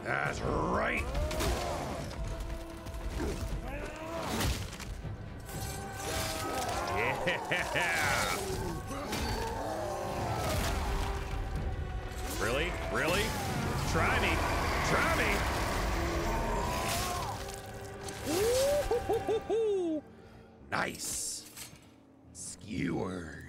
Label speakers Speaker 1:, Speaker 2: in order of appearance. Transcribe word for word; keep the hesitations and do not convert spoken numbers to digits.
Speaker 1: That's right. Yeah. Really? Really? Try me. Try me. Ooh, nice. Skewered.